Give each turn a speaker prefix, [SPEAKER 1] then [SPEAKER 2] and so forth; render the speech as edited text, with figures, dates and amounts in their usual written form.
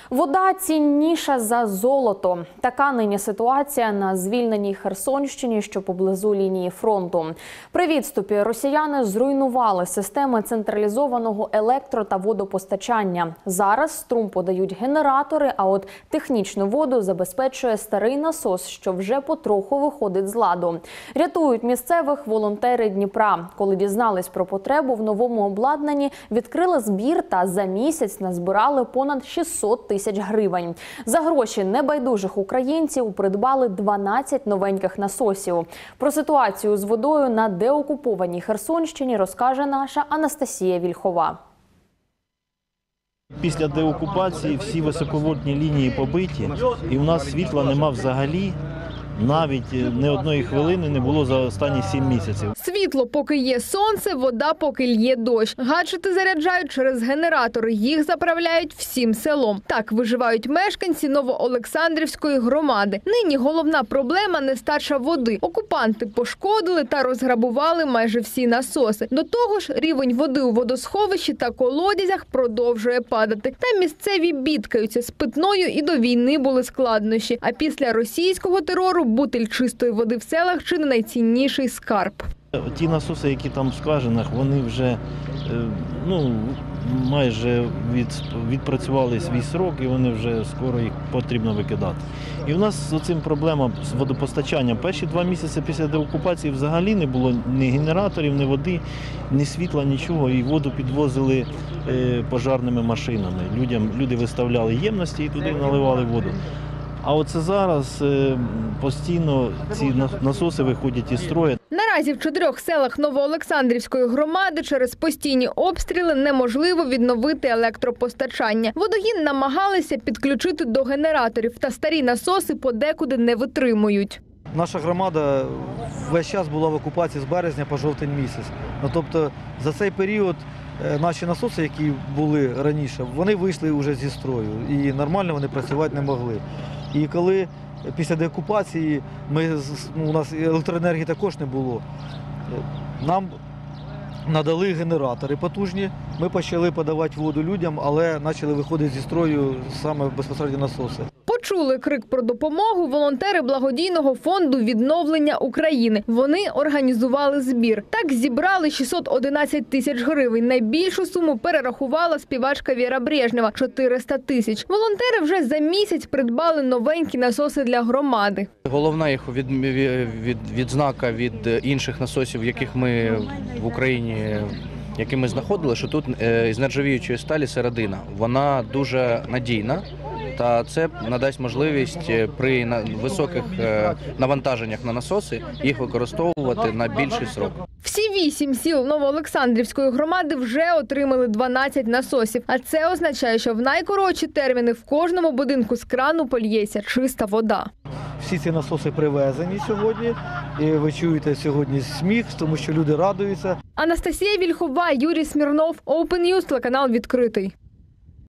[SPEAKER 1] Вода цінніша за золото. Така нині ситуація на звільненій Херсонщині, що поблизу лінії фронту. При відступі росіяни зруйнували системи централізованого електро- та водопостачання. Зараз струм подають генератори, а от технічну воду забезпечує старий насос, що вже потроху виходить з ладу. Рятують місцевих волонтери Дніпра. Коли дізнались про потребу в новому обладнанні, відкрили збір та за місяць назбирали понад 600 тисяч гривень. За гроші небайдужих українців придбали 12 новеньких насосів. Про ситуацію з водою на деокупованій Херсонщині розкаже наша Анастасія Вільхова.
[SPEAKER 2] Після деокупації всі високовольтні лінії побиті, і в нас світла нема взагалі. Навіть не одної хвилини не було за останні 7 місяців.
[SPEAKER 3] Світло, поки є сонце, вода, поки лє дощ. Гаджети заряджають через генератори. Їх заправляють всім селом. Так виживають мешканці Новоолександрівської громади. Нині головна проблема – нестача води. Окупанти пошкодили та розграбували майже всі насоси. До того ж, рівень води у водосховищі та колодязях продовжує падати. Та місцеві бідкаються. З питною і до війни були складнощі. А після російського терору бутиль чистої води в селах чи не найцінніший скарб.
[SPEAKER 2] Ті насоси, які там в скважинах, вони вже майже відпрацювали свій срок, і вони вже скоро їх потрібно викидати. І в нас з цим проблема з водопостачанням. Перші 2 місяці після деокупації взагалі не було ні генераторів, ні води, ні світла, нічого. І воду підвозили пожарними машинами. Люди виставляли ємності і туди наливали воду. А оце зараз постійно ці насоси виходять із строю.
[SPEAKER 3] Наразі в 4 селах Новоолександрівської громади через постійні обстріли неможливо відновити електропостачання. Водогін намагалися підключити до генераторів, та старі насоси подекуди не витримують.
[SPEAKER 4] Наша громада весь час була в окупації з березня по жовтень місяць. Тобто за цей період наші насоси, які були раніше, вони вийшли вже зі строю і нормально вони працювати не могли. І коли після деокупації у нас електроенергії також не було, нам надали генератори потужні, ми почали подавати воду людям, але почали виходити зі строю саме безпосередньо насоси.
[SPEAKER 3] Почули крик про допомогу волонтери благодійного фонду «Відновлення України». Вони організували збір. Так зібрали 611 тисяч гривень. Найбільшу суму перерахувала співачка Віра Брежнєва – 400 тисяч. Волонтери вже за місяць придбали новенькі насоси для громади.
[SPEAKER 5] Головна їх відзнака від інших насосів, яких ми в Україні знаходили, що тут із нержавіючої сталі середина. Вона дуже надійна. Та це надасть можливість при високих навантаженнях на насоси їх використовувати на більший срок.
[SPEAKER 3] Всі 8 сіл Новоолександрівської громади вже отримали 12 насосів. А це означає, що в найкоротші терміни в кожному будинку з крану польється чиста вода.
[SPEAKER 4] Всі ці насоси привезені сьогодні. І ви чуєте сьогодні сміх, тому що люди радуються.
[SPEAKER 3] Анастасія Вільхова, Юрій Смірнов, Open News, телеканал «Відкритий».